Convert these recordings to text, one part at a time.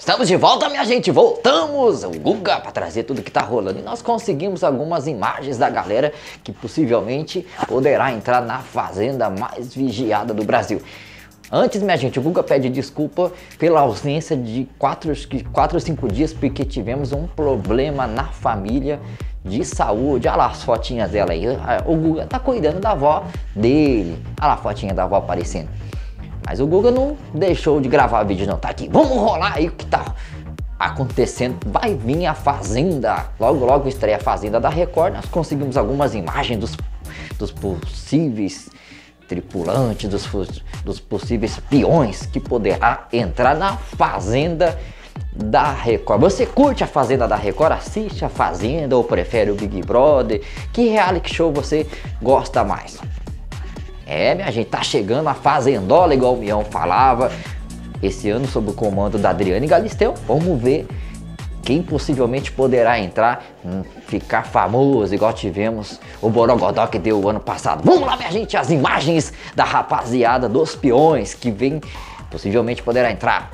Estamos de volta, minha gente, voltamos, o Guga, para trazer tudo que tá rolando. E nós conseguimos algumas imagens da galera que possivelmente poderá entrar na fazenda mais vigiada do Brasil. Antes, minha gente, o Guga pede desculpa pela ausência de 4 ou 5 dias, porque tivemos um problema na família de saúde. Olha lá as fotinhas dela aí, o Guga tá cuidando da avó dele. Olha lá a fotinha da avó aparecendo. Mas o Guga não deixou de gravar vídeo não, tá aqui. Vamos rolar aí o que tá acontecendo. Vai vir a Fazenda, logo estreia a Fazenda da Record. Nós conseguimos algumas imagens dos possíveis tripulantes, dos possíveis peões que poderá entrar na Fazenda da Record. Você curte a Fazenda da Record? Assiste a Fazenda ou prefere o Big Brother? Que reality show você gosta mais? É, minha gente, tá chegando a Fazendola, igual o Mião falava, esse ano sob o comando da Adriane Galisteu. Vamos ver quem possivelmente poderá entrar, ficar famoso, igual tivemos o Borogodó que deu o ano passado. Vamos lá, minha gente, as imagens da rapaziada dos peões que vem, possivelmente poderá entrar.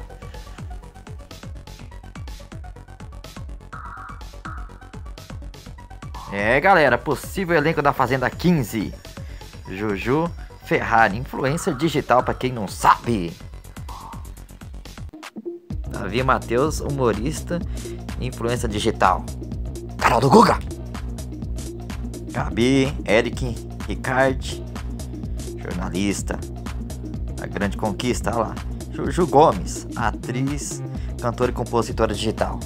É, galera, possível elenco da Fazenda 15. Juju Ferrari, influencer digital para quem não sabe. Davi Matheus, humorista, influencer digital. Canal do Guga. Gabi, Eric, Ricard, jornalista. A Grande Conquista, olha lá. Juju Gomes, atriz, cantora e compositora digital.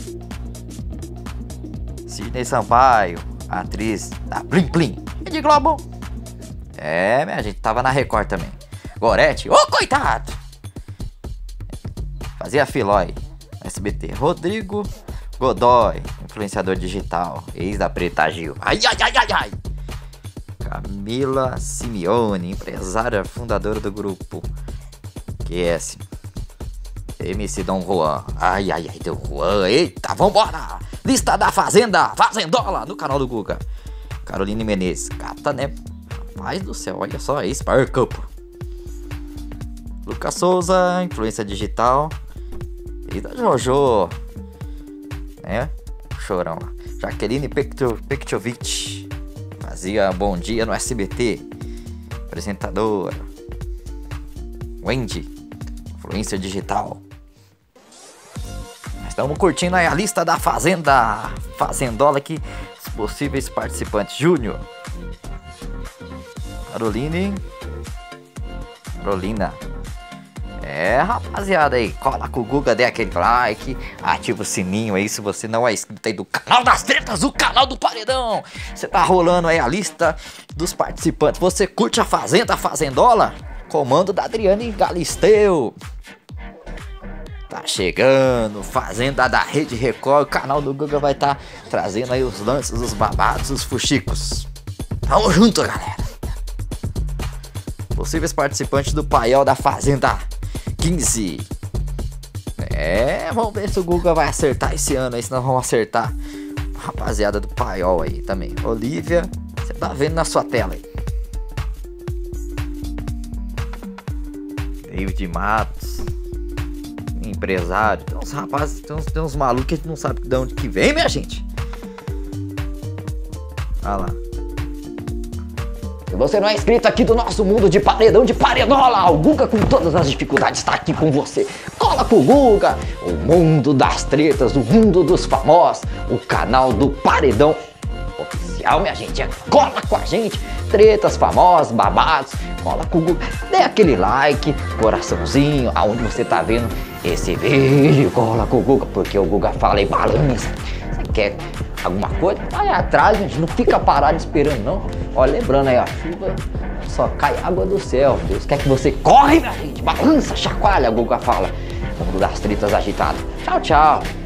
Sidney Sampaio, atriz da Plim Plim e de Globo. É, minha gente, tava na Record também. Gorete, ô coitado! Fazia Filói, SBT. Rodrigo Godoy, influenciador digital, ex da Preta Gil. Ai, ai, ai, ai, ai! Camila Simeone, empresária fundadora do grupo QS. MC Dom Juan. Ai, ai, ai, Dom Juan. Eita, vambora! Lista da Fazenda, Fazendola, no canal do Guga. Caroline Menezes, Cata, né? Rapaz do céu, olha só, Spark Cup. Lucas Souza, influência digital. E da Jojo, né? Chorão lá. Jaqueline Pektovic, fazia Bom Dia no SBT. Apresentadora. Wendy, influência digital. Estamos curtindo aí a lista da Fazenda. Fazendola aqui, os possíveis participantes. Júnior. Carolina. É, rapaziada aí, cola com o Guga, dê aquele like, ativa o sininho aí se você não é inscrito aí do canal das tretas, o canal do Paredão. Você tá rolando aí a lista dos participantes. Você curte a Fazenda, a Fazendola? Comando da Adriane Galisteu. Tá chegando, Fazenda da Rede Record, o canal do Guga vai estar trazendo aí os lances, os babados, os fuxicos. Tamo junto, galera. Possíveis participantes do paiol da Fazenda 15. É, vamos ver se o Guga vai acertar esse ano aí, se nós vamos acertar a rapaziada do paiol aí também. Olivia, você tá vendo na sua tela aí. David Matos, empresário. Tem uns rapazes, tem uns malucos que a gente não sabe de onde que vem, minha gente. Olha lá. Se você não é inscrito aqui do nosso mundo de paredão de Paredola, o Guga com todas as dificuldades está aqui com você. Cola com o Guga, o mundo das tretas, o mundo dos famosos, o canal do Paredão oficial, minha gente. Cola com a gente, tretas, famosos, babados, cola com o Guga. Dê aquele like, coraçãozinho, aonde você tá vendo esse vídeo, cola com o Guga, porque o Guga fala e balança. Você quer alguma coisa? Vai atrás, gente, não fica parado esperando não. Olha, lembrando aí, a chuva só cai água do céu. Deus quer que você corre, minha gente, balança, chacoalha, o Guga fala. Mundo das tretas agitado. Tchau, tchau.